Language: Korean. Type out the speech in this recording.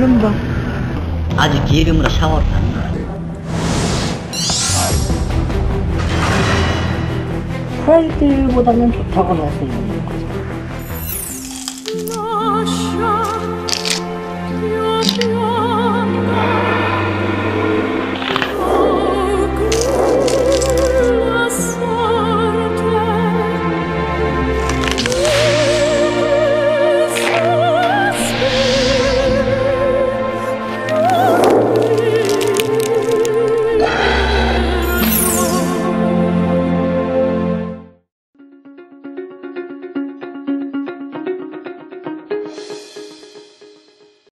그럼 뭐 아주 기름으로 샤워를 하는 거야. 프라이드보다는 좋다고 할 수 있는 거죠.